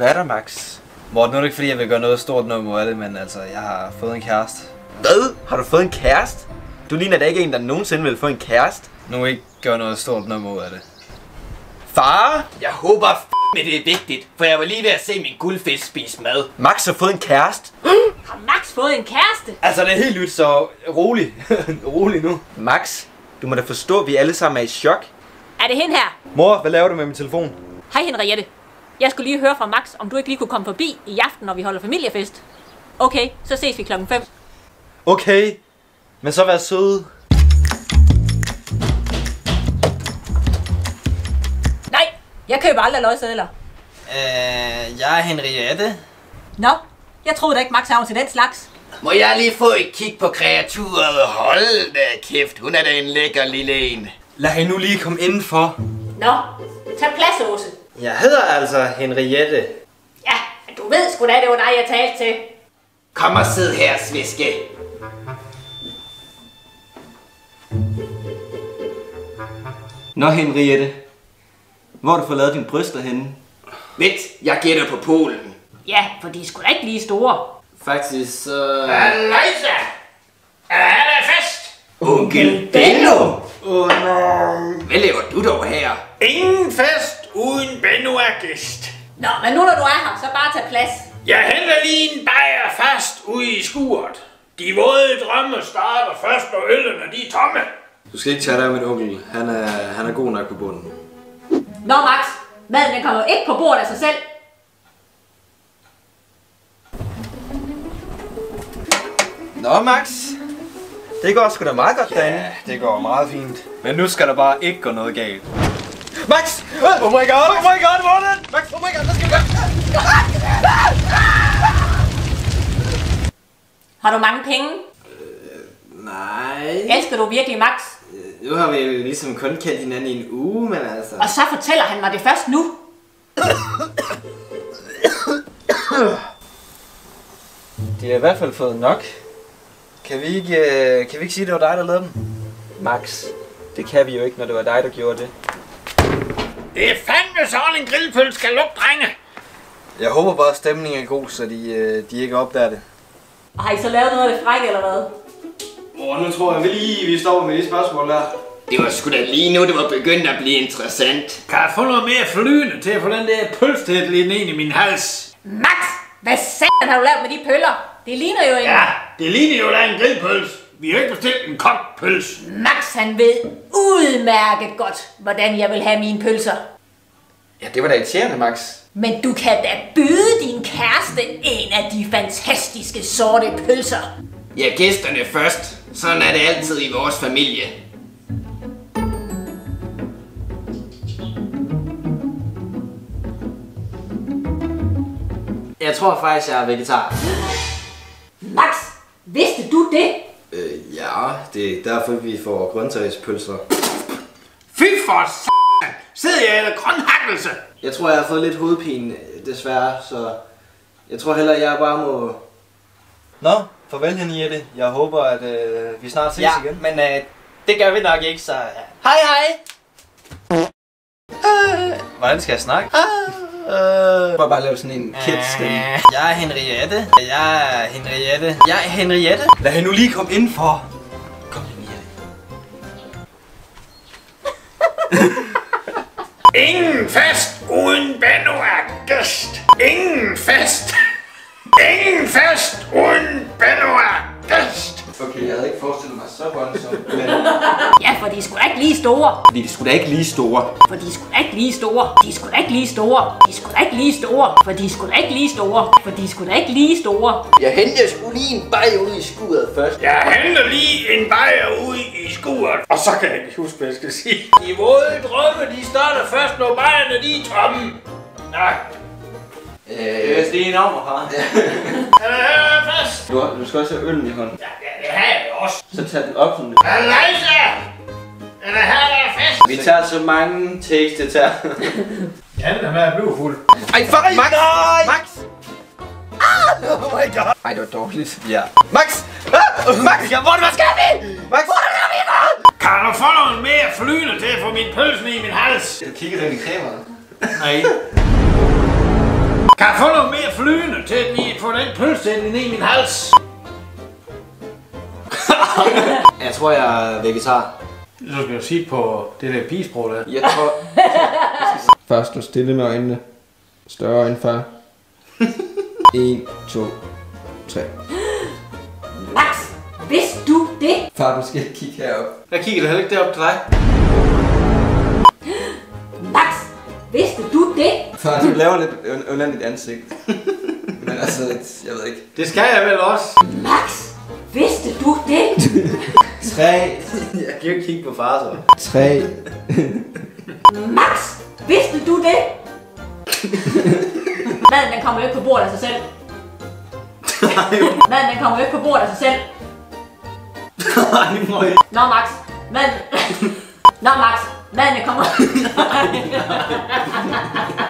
Hvad er der, Max? Morten, nu er det ikke fordi, jeg vil gøre noget stort nummer af det, men altså, jeg har fået en kæreste. Hvad? Har du fået en kæreste? Du ligner da ikke en, der nogensinde vil få en kæreste. Nu ikke gøre noget stort nummer ud af det. Far? Jeg håber med det er vigtigt, for jeg var lige ved at se min guldfisk spise mad. Max har fået en kæreste. Har Max fået en kæreste? Altså, det er helt nyt, så rolig. Rolig nu. Max, du må da forstå, at vi alle sammen er i chok. Er det hende her? Mor, hvad laver du med min telefon? Hej Henriette. Jeg skulle lige høre fra Max, om du ikke lige kunne komme forbi i aften, når vi holder familiefest. Okay, så ses vi klokken 5. Okay, men så vær søde. Nej, jeg køber aldrig løgsedler. Jeg er Henriette. Nå, jeg troede da ikke Max var til den slags. Må jeg lige få et kig på kreaturet? Hold da kæft, hun er da en lækker lille en. Lad hende nu lige komme indenfor. Nå, tag plads, Åse. Jeg hedder altså Henriette. Ja, men du ved sgu da, det var dig, jeg talte til. Kom og sid her, sviske. Nå Henriette, hvor har du fået lavet dine bryster henne? Vent, jeg gætter på Polen. Ja, for de er sgu da ikke lige store. Faktisk så... Alejsa! Er der fest? Onkel Benno! Hvad laver du dog her? Ingen fest uden Benno er gæst. Nå, men nu når du er her, så bare tag plads. Jeg henter lige en bajer fast ude i skuret. De våde drømme starter først, når ølene de er tomme. Du skal ikke tage dig af min onkel. Han er god nok på bunden. Nå Max, maden den kommer jo ikke på bordet af sig selv. Nå, Max. Det går sgu da meget godt derinde. Ja, det går meget fint. Men nu skal der bare ikke gå noget galt. Max! Oh my god, oh my god, Morten! Max, oh my god, hvad skal vi gøre? Har du mange penge? Nej. Elsker du virkelig Max? Nu har vi jo ligesom kun kendt hinanden i en uge, men altså... Og så fortæller han mig det først nu. De har i hvert fald fået nok. Kan vi ikke sige, at det var dig, der lavede dem? Max, det kan vi jo ikke, når det var dig, der gjorde det. Det er fandme sådan en grillpøl skal lugte, drenge. Jeg håber bare, at stemningen er god, så de ikke opdager det. Og har I så lavet noget af det frække, eller hvad? Nu tror jeg, vi stopper med de spørgsmål der. Det var sgu da lige nu, det var begyndt at blive interessant. Kan jeg få noget mere flydende til at få den der pøls til at lide ind i min hals? Max, hvad satan har du lavet med de pøller? Det ligner jo en... Ja, det ligner jo da en grillpøls. Vi har ikke bestilt en kogt pøls. Max, han ved udmærket godt, hvordan jeg vil have mine pølser. Ja, det var da irriterende, Max. Men du kan da byde din kæreste en af de fantastiske sorte pølser. Ja, gæsterne først. Sådan er det altid i vores familie. Jeg tror faktisk, jeg er vegetar. Max, vidste du det? Ja, det er derfor, vi får grøntsagspølser. Fy for s***! Sidder jeg eller grønhakkelse? Jeg tror, jeg har fået lidt hovedpine, desværre, så... Jeg tror heller, jeg bare må... Nå, farvel Henriette. Jeg håber, at vi snart ses igen. men det gør vi nok ikke, så... Hej, hej! Hvordan skal jeg snakke? Jeg må bare lave sådan en kidstemme. Jeg er Henriette. Jeg er Henriette. Lad hende nu lige komme indenfor. Kom, Henriette. Ingen fest uden Benno er gæst. Ingen fest. Ingen fest uden Benno er gæst. Okay, jeg havde ikke forestillet mig så voldsomt, men... Ja, for de er sgu da ikke lige store. Fordi de skulle da ikke lige store. For de er sgu da ikke lige store. De er sgu da ikke lige store. De er sgu da ikke lige store. For de er sgu da ikke lige store. For de er sgu da ikke lige store. Jeg henter sgu lige en bajer ud i skuret først. Jeg henter lige en bajer ud i skuret. Og så kan jeg ikke huske, hvad jeg skal sige. De våde drømme, de starter først, når bajerne de er tomme. Nej. Det er en om, far. Fast. Du skal også have øllen i hånden. Ja, det har jeg også. Så tag den op som det. Alejsa! Er der her, der er fest? Vi tager så mange takes, det tager. Ja, den er med at blive fuld. Ej, fuck! Max! Max! Oh my god. Ej, det var dårligt. Ja. Max! Max! Hvad skal vi? Max! Kan du få noget mere flydende til at få min pølse i min hals? Jeg kigger ind i kameraet. Nej. Kan jeg få noget mere flydende til at lige få den pølse ned i min hals? Jeg tror, jeg er vegetar. Så skal jeg sige på det der pigesprog der. Jeg tror... Først stå stille med øjnene. Større øjne, far. 1, 2, 3. Max, vidste du det? Far, du skal ikke kigge herop. Jeg kigger da heller ikke derop til dig. Max, vidste du det? Far, du laver lidt under dit ansigt. Men altså, jeg ved ikke. Det skal jeg vel også. Max, vidste du det? 3. Jeg kan jo ikke kigge på far så. 3. Max, vidste du det? Maden den kommer jo ikke på bordet af sig selv. Maden den kommer jo ikke på bordet af sig selv. Nå Max, maden... Nå Max, maden den kommer...